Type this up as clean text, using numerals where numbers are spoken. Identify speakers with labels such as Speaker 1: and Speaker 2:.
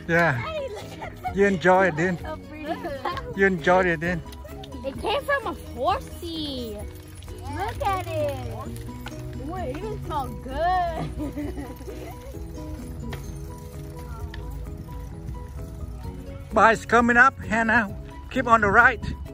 Speaker 1: Yeah. You enjoy it, then.
Speaker 2: So pretty.
Speaker 1: You enjoyed it, then.
Speaker 2: It came from a horsey. Look at it. Wait, it even smells good.
Speaker 1: Bike's coming up, Hannah. Keep on the right.